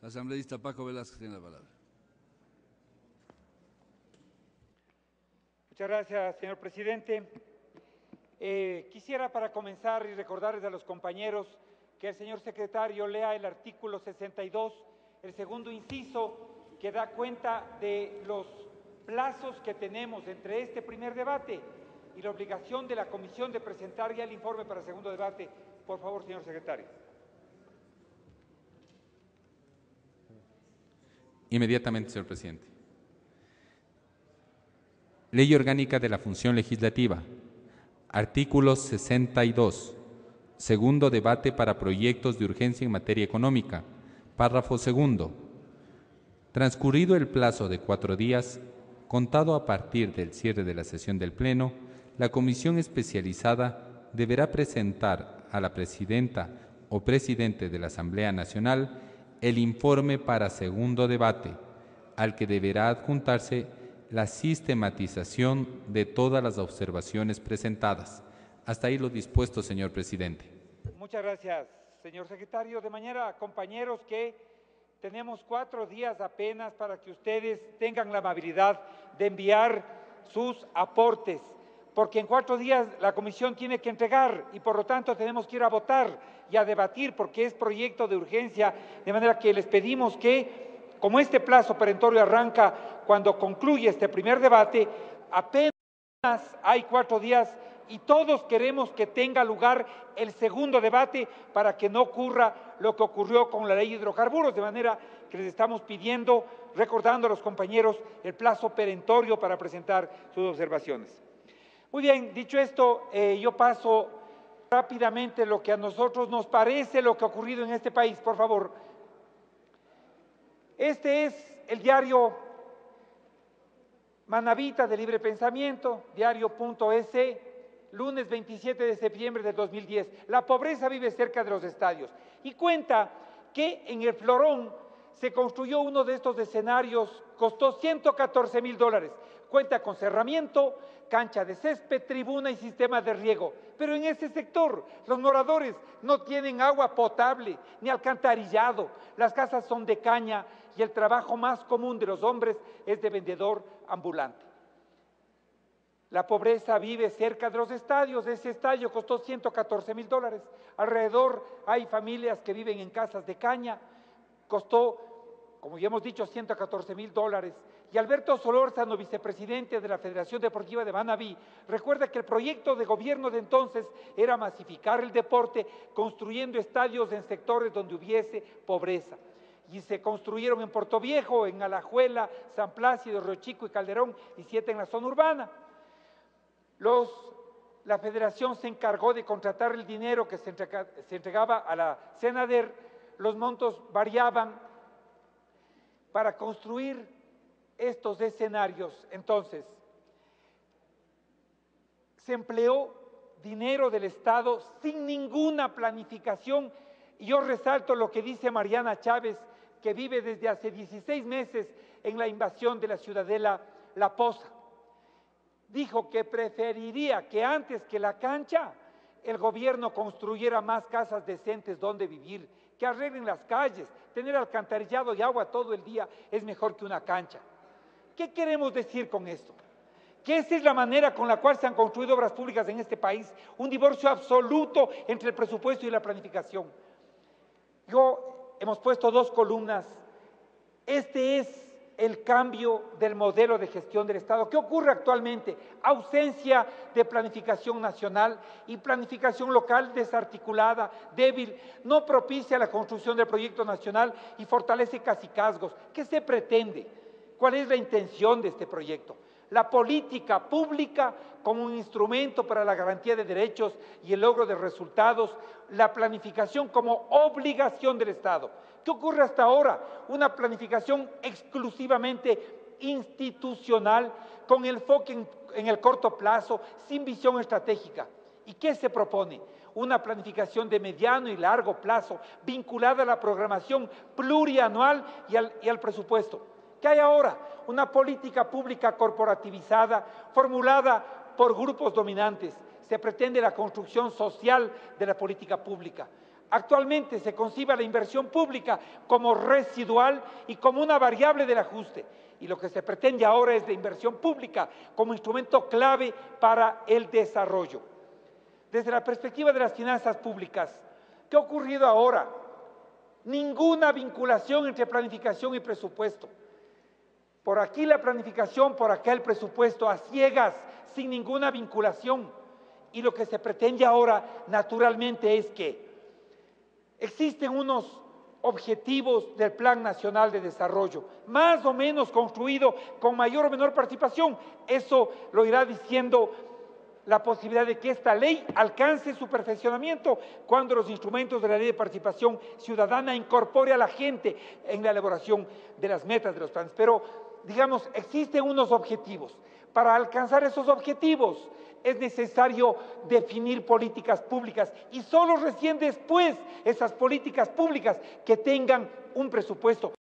Asambleísta Paco Velázquez tiene la palabra. Muchas gracias, señor presidente. Quisiera para comenzar y recordarles a los compañeros que el señor secretario lea el artículo 62, el segundo inciso, que da cuenta de los plazos que tenemos entre este primer debate y la obligación de la comisión de presentar ya el informe para el segundo debate. Por favor, señor secretario. Inmediatamente, señor presidente. Ley Orgánica de la Función Legislativa. Artículo 62. Segundo debate para proyectos de urgencia en materia económica. Párrafo segundo. Transcurrido el plazo de 4 días, contado a partir del cierre de la sesión del Pleno, la comisión especializada deberá presentar a la presidenta o presidente de la Asamblea Nacional el informe para segundo debate, al que deberá adjuntarse la sistematización de todas las observaciones presentadas. Hasta ahí lo dispuesto, señor presidente. Muchas gracias, señor secretario. De manera, compañeros, que tenemos 4 días apenas para que ustedes tengan la amabilidad de enviar sus aportes, porque en 4 días la comisión tiene que entregar y por lo tanto tenemos que ir a votar y a debatir porque es proyecto de urgencia, de manera que les pedimos que, como este plazo perentorio arranca cuando concluye este primer debate, apenas hay 4 días y todos queremos que tenga lugar el segundo debate para que no ocurra lo que ocurrió con la ley de hidrocarburos, de manera que les estamos pidiendo, recordando a los compañeros, el plazo perentorio para presentar sus observaciones. Muy bien, dicho esto, yo paso rápidamente lo que a nosotros nos parece lo que ha ocurrido en este país, por favor. Este es el diario Manavita de Libre Pensamiento, diario.es, lunes 27 de septiembre de 2010. La pobreza vive cerca de los estadios. Y cuenta que en el Florón se construyó uno de estos escenarios, costó $114,000. Cuenta con cerramiento, cancha de césped, tribuna y sistema de riego. Pero en ese sector los moradores no tienen agua potable ni alcantarillado. Las casas son de caña y el trabajo más común de los hombres es de vendedor ambulante. La pobreza vive cerca de los estadios. Ese estadio costó $114,000. Alrededor hay familias que viven en casas de caña. Costó, como ya hemos dicho, $114,000. Y Alberto Solórzano, vicepresidente de la Federación Deportiva de Manabí, recuerda que el proyecto de gobierno de entonces era masificar el deporte construyendo estadios en sectores donde hubiese pobreza. Y se construyeron en Portoviejo, en Alajuela, San Plácido, Río Chico y Calderón, y 7 en la zona urbana. La federación se encargó de contratar el dinero que se entregaba a la Senader. Los montos variaban para construir estos escenarios. Entonces, se empleó dinero del Estado sin ninguna planificación. Y yo resalto lo que dice Mariana Chávez, que vive desde hace 16 meses en la invasión de la ciudadela La Poza. Dijo que preferiría que antes que la cancha el gobierno construyera más casas decentes donde vivir, que arreglen las calles. Tener alcantarillado y agua todo el día es mejor que una cancha. ¿Qué queremos decir con esto? Que esa es la manera con la cual se han construido obras públicas en este país, un divorcio absoluto entre el presupuesto y la planificación. Hemos puesto 2 columnas. Este es el cambio del modelo de gestión del Estado. ¿Qué ocurre actualmente? Ausencia de planificación nacional y planificación local desarticulada, débil, no propicia la construcción del proyecto nacional y fortalece cacicazgos. ¿Qué se pretende? ¿Cuál es la intención de este proyecto? La política pública como un instrumento para la garantía de derechos y el logro de resultados, la planificación como obligación del Estado. ¿Qué ocurre hasta ahora? Una planificación exclusivamente institucional, con enfoque en el corto plazo, sin visión estratégica. ¿Y qué se propone? Una planificación de mediano y largo plazo, vinculada a la programación plurianual y al presupuesto. ¿Qué hay ahora? Una política pública corporativizada, formulada por grupos dominantes. Se pretende la construcción social de la política pública. Actualmente se concibe la inversión pública como residual y como una variable del ajuste. Y lo que se pretende ahora es la inversión pública como instrumento clave para el desarrollo. Desde la perspectiva de las finanzas públicas, ¿qué ha ocurrido ahora? Ninguna vinculación entre planificación y presupuesto. Por aquí la planificación, por acá el presupuesto, a ciegas, sin ninguna vinculación. Y lo que se pretende ahora, naturalmente, es que existen unos objetivos del Plan Nacional de Desarrollo, más o menos construido con mayor o menor participación. Eso lo irá diciendo la posibilidad de que esta ley alcance su perfeccionamiento cuando los instrumentos de la Ley de Participación Ciudadana incorpore a la gente en la elaboración de las metas de los planes. Pero, digamos, existen unos objetivos. Para alcanzar esos objetivos es necesario definir políticas públicas y solo recién después esas políticas públicas que tengan un presupuesto